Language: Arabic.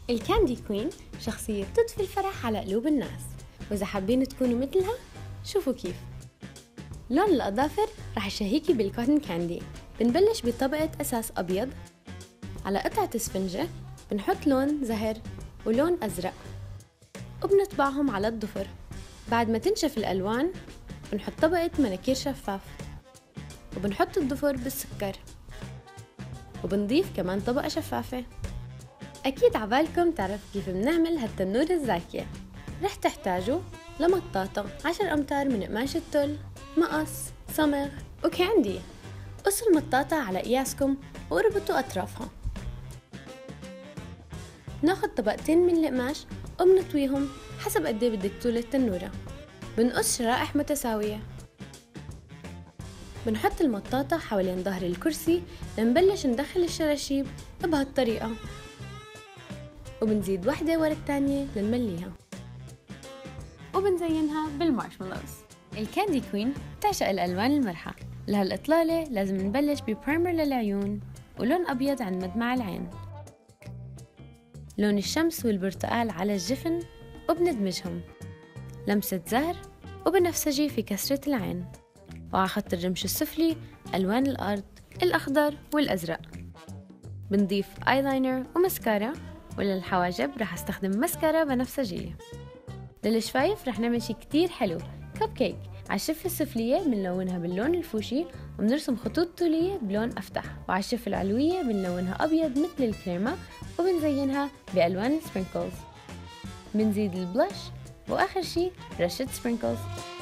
الكاندي كوين شخصية بتضفي الفرح على قلوب الناس، وإذا حابين تكونوا مثلها شوفوا كيف. لون الأظافر رح يشهيكي بالكوتن كاندي. بنبلش بطبقة أساس أبيض، على قطعة اسفنجة بنحط لون زهر ولون أزرق وبنطبعهم على الضفر. بعد ما تنشف الألوان بنحط طبقة مناكير شفاف وبنحط الضفر بالسكر وبنضيف كمان طبقة شفافة. أكيد عبالكم تعرف كيف بنعمل هالتنورة الزاكية. رح تحتاجوا لمطاطة 10 أمتار من قماش التل، مقص، صمغ وكاندي. قصوا المطاطة على قياسكم واربطوا أطرافها. ناخد طبقتين من القماش وبنطويهم حسب قد ايه بدك طول التنورة. بنقص شرائح متساوية. بنحط المطاطة حوالين ظهر الكرسي لنبلش ندخل الشراشيب بهالطريقة، وبنزيد واحدة ورا التانية لنمليها، وبنزينها بالمارشميلوز. الكاندي كوين بتعشق الألوان المرحة. لهالإطلالة لازم نبلش ببرايمر للعيون ولون أبيض عند مدمع العين، لون الشمس والبرتقال على الجفن، وبندمجهم لمسة زهر وبنفسجي في كسرة العين، وعلى خط الرمش السفلي ألوان الأرض الأخضر والأزرق. بنضيف آيلاينر ومسكارا، وللحواجب رح استخدم مسكارا بنفسجية. للشفايف رح نعمل شي كتير حلو، كب كيك. على الشفة السفلية بنلونها باللون الفوشي وبنرسم خطوط طولية بلون أفتح، وعلى الشفة العلوية بنلونها أبيض مثل الكريمة وبنزينها بألوان السبرينكلز. بنزيد البلاش، وآخر شي رشة سبرينكلز.